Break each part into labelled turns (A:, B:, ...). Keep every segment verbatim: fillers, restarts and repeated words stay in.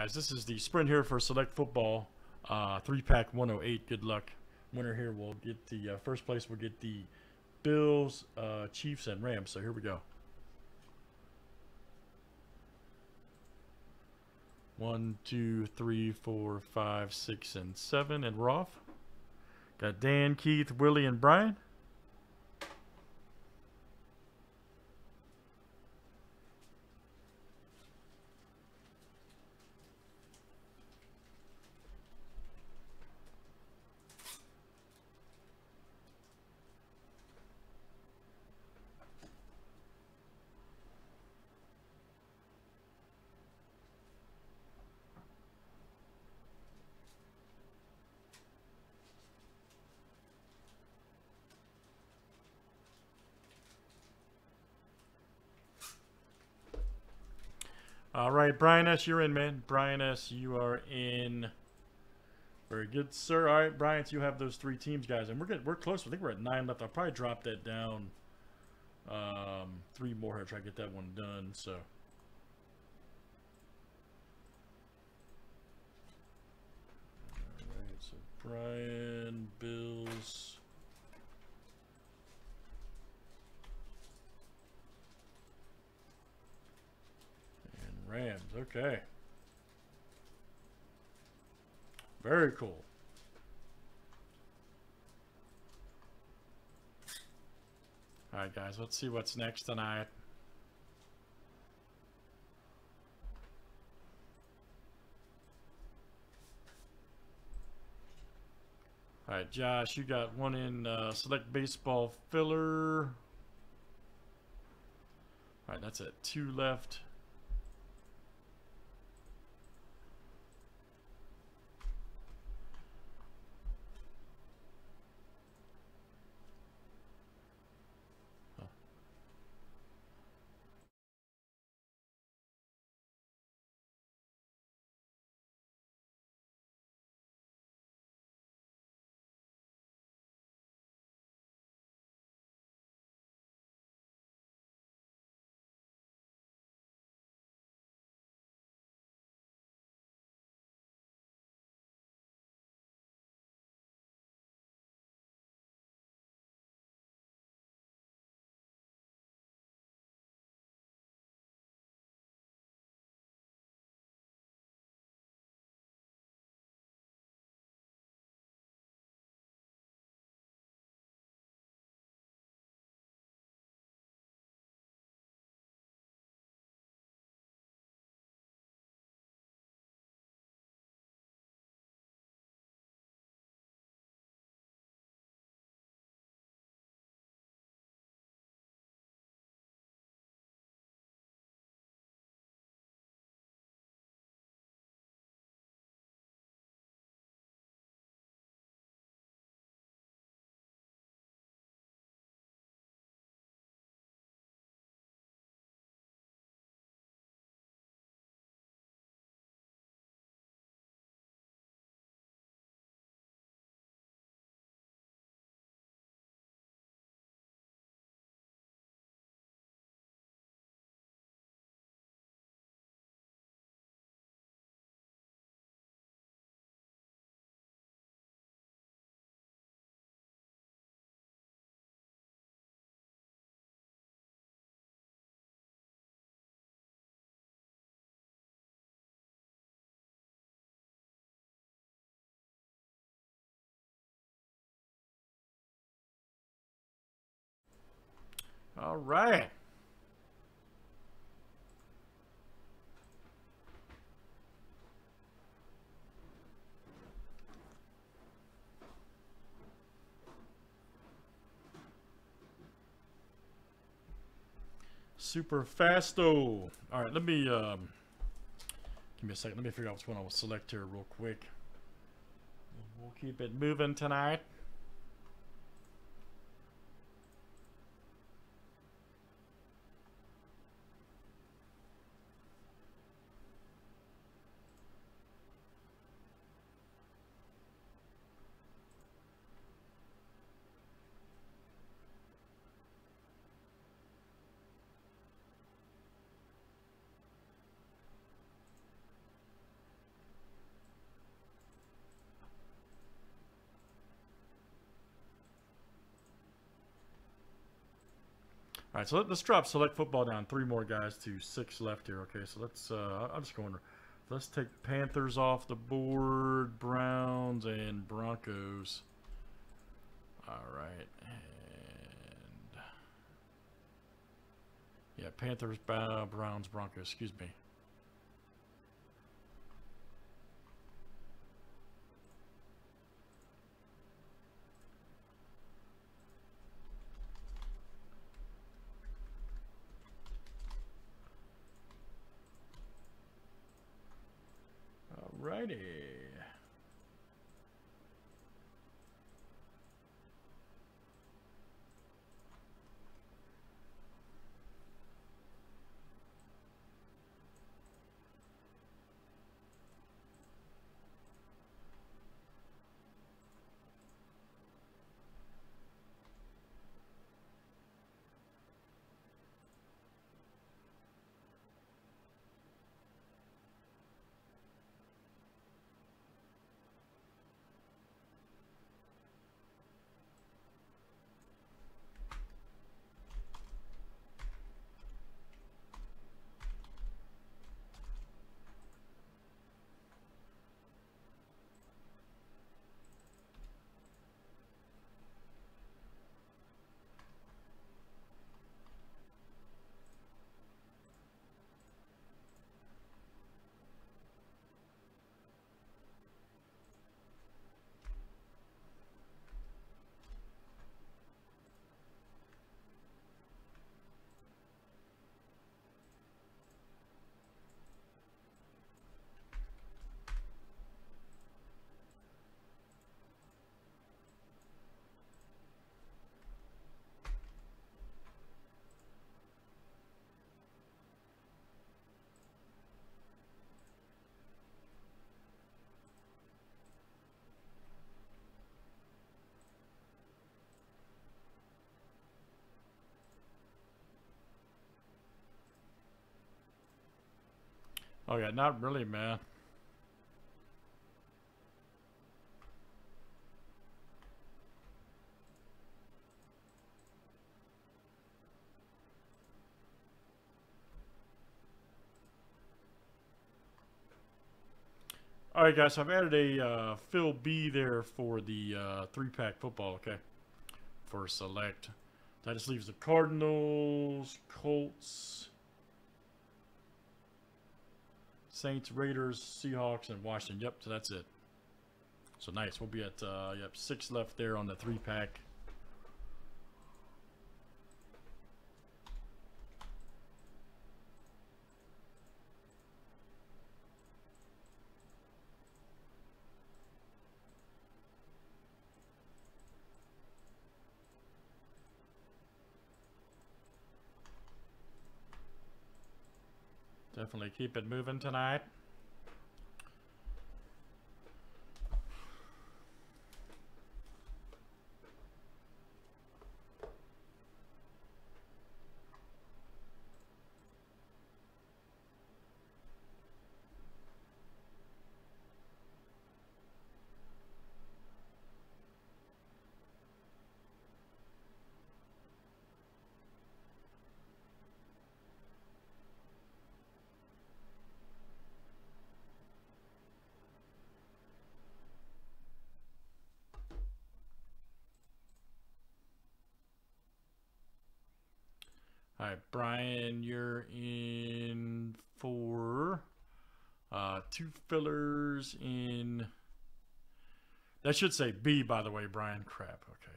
A: Guys, this is the sprint here for Select Football, uh, three pack one oh eight. Good luck. Winner here will get the uh, first place. Will get the Bills, uh, Chiefs, and Rams. So here we go. One, two, three, four, five, six, and seven, and we're off. Got Dan, Keith, Willie, and Brian. All right, Brian S., you're in, man. Brian S., you are in. Very good, sir. All right, Brian, so you have those three teams, guys, and we're getting we're close. I think we're at nine left. I'll probably drop that down. Um, three more here, try to get that one done. So. All right, so Brian, Bills. Rams, okay. Very cool. All right, guys, let's see what's next tonight. All right, Josh, you got one in uh, Select Baseball Filler. All right, that's it. Two left. All right. Super fasto. All right, let me um, give me a second. Let me figure out which one I will select here real quick. We'll keep it moving tonight. All right, so let, let's drop select football down three more guys to six left here. Okay, so let's. Uh, I'm just going. Let's take Panthers off the board, Browns and Broncos. All right, and yeah, Panthers, Browns, Broncos. Excuse me. Alrighty. Oh yeah, not really, man. All right, guys. So I've added a uh, Phil B there for the uh, three-pack football. Okay, for select. That just leaves the Cardinals, Colts, Saints, Raiders, Seahawks, and Washington. Yep, so that's it. So nice. We'll be at uh, yep six left there on the three-pack. Definitely keep it moving tonight. All right, Brian, you're in for uh, two fillers in. That should say B, by the way, Brian. Crap. Okay.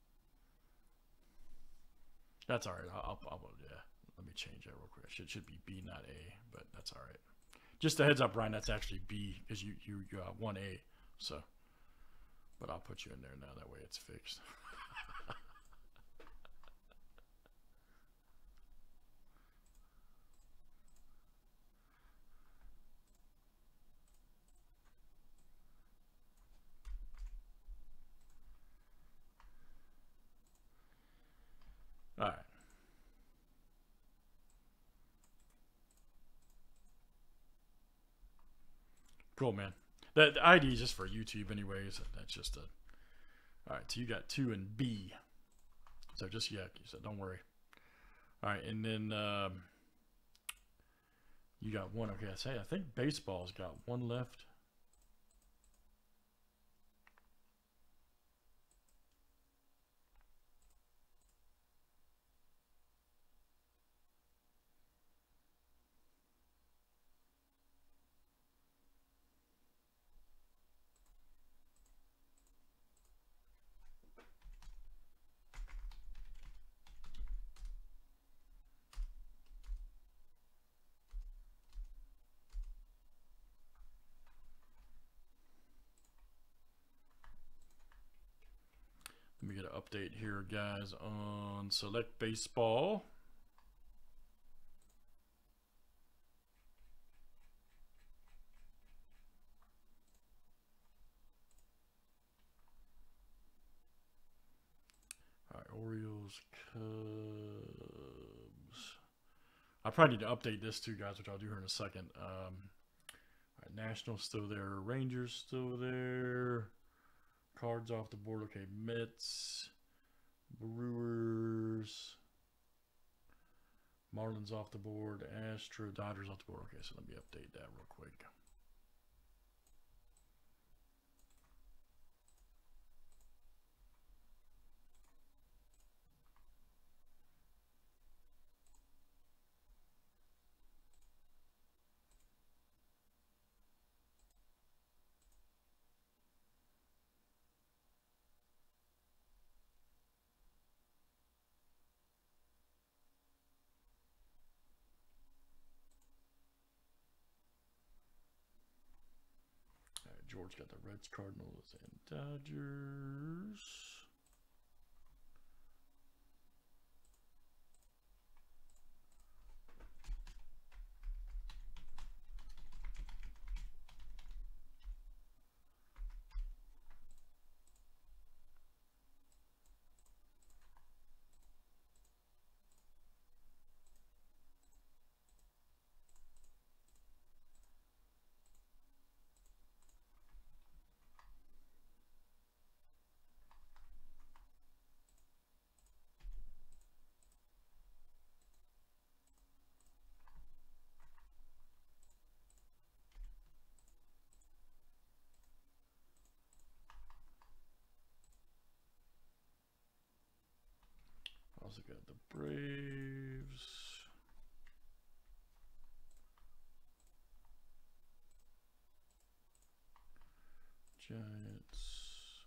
A: That's all right. I'll, I'll, I'll yeah. Let me change that real quick. It should should be B, not A, but that's all right. Just a heads up, Brian. That's actually B because you you you uh, one A. So, but I'll put you in there now. That way it's fixed. All right. Cool, man. That the I D is just for YouTube anyways. That's just a... All right, so you got two and B. So just, yeah, so don't worry. All right, and then um, you got one. Okay, I say I think baseball's got one left. Let me get an update here, guys, on Select Baseball. All right, Orioles, Cubs. I probably need to update this too, guys, which I'll do here in a second. Um, all right, Nationals still there. Rangers still there. Cards off the board. Okay, Mets, Brewers, Marlins off the board, Astro, Dodgers off the board. Okay, so let me update that real quick. George got the Reds, Cardinals, and Dodgers. Also got the Braves. Giants.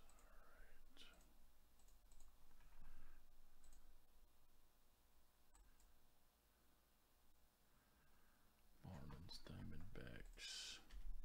A: All right. Marlins, Diamondbacks.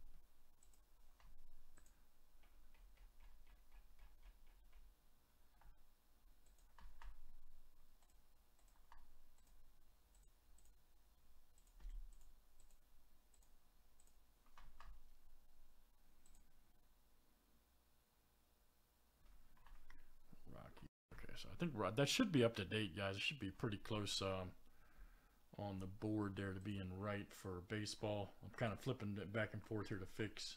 A: So I think that should be up to date, guys. It should be pretty close um, on the board there to being right for baseball. I'm kind of flipping it back and forth here to fix.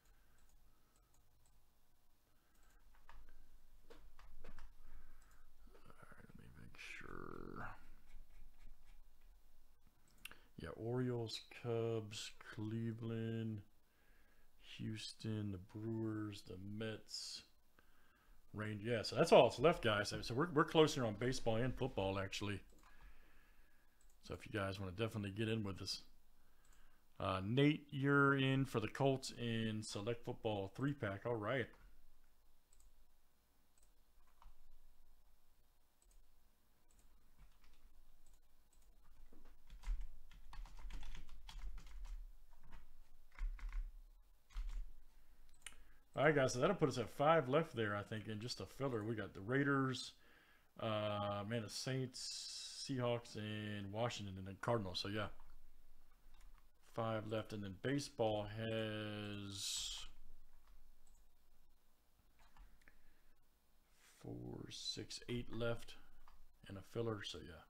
A: All right, let me make sure. Yeah, Orioles, Cubs, Cleveland, Houston, the Brewers, the Mets. Range, yeah, so that's all that's left, guys. So we're, we're closer on baseball and football, actually. So if you guys want to definitely get in with us. Uh, Nate, you're in for the Colts in Select Football three pack. All right. All right, guys, so that'll put us at five left there, I think, in just a filler. We got the Raiders, uh, man, the Saints, Seahawks, and Washington, and then Cardinals. So, yeah, five left. And then baseball has four, six, eight left and a filler. So, yeah.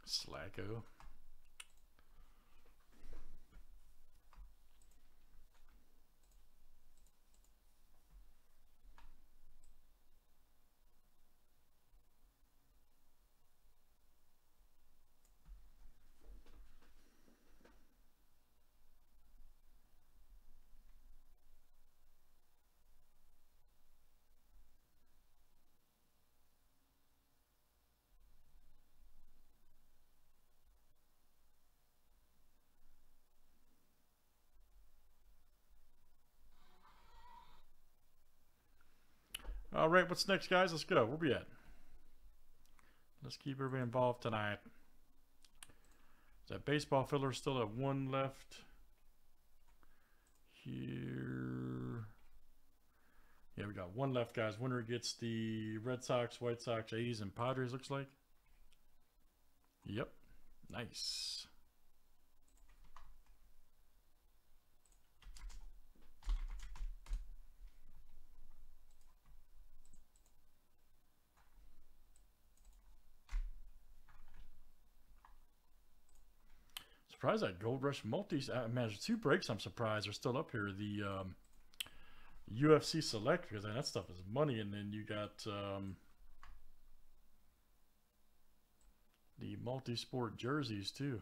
A: Slacko. All right, what's next, guys? Let's go. Where we at? Let's keep everybody involved tonight. Is that baseball filler still at one left? Here. Yeah, we got one left, guys. Winner gets the Red Sox, White Sox, A's, and Padres, looks like. Yep. Nice. Surprised that Gold Rush Multis. I mean, there's two breaks I'm surprised are still up here. The um, U F C Select, because that stuff is money. And then you got um, the multi-sport jerseys, too.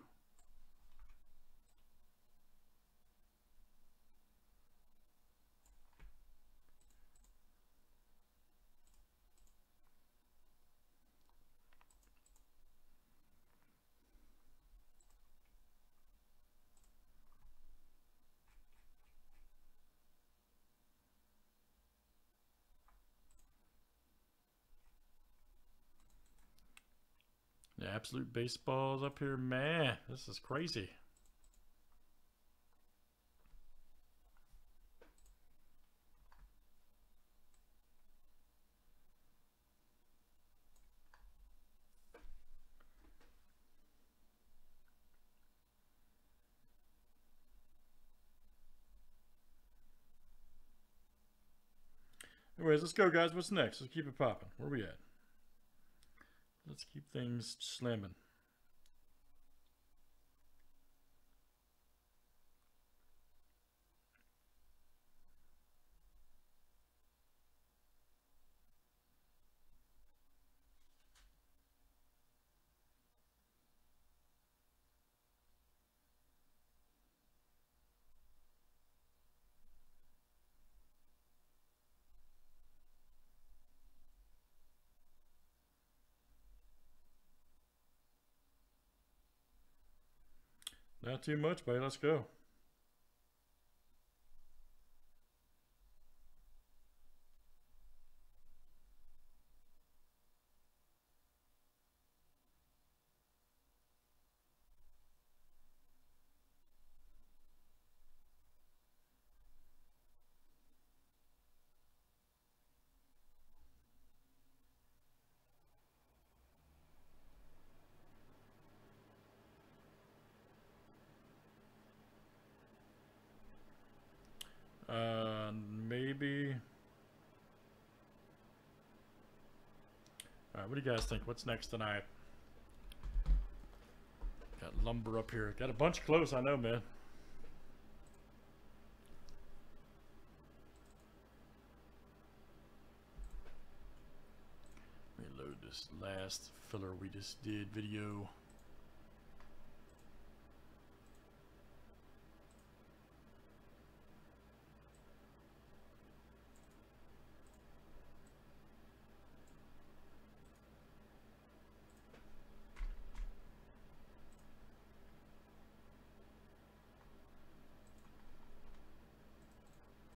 A: The Absolute Baseball's up here. Man, this is crazy. Anyways, let's go, guys. What's next? Let's keep it popping. Where we at? Let's keep things slamming. Not too much, buddy. Let's go. Uh, maybe. All right, what do you guys think? What's next tonight? Got lumber up here. Got a bunch close, I know, man. Let me load this last filler we just did video.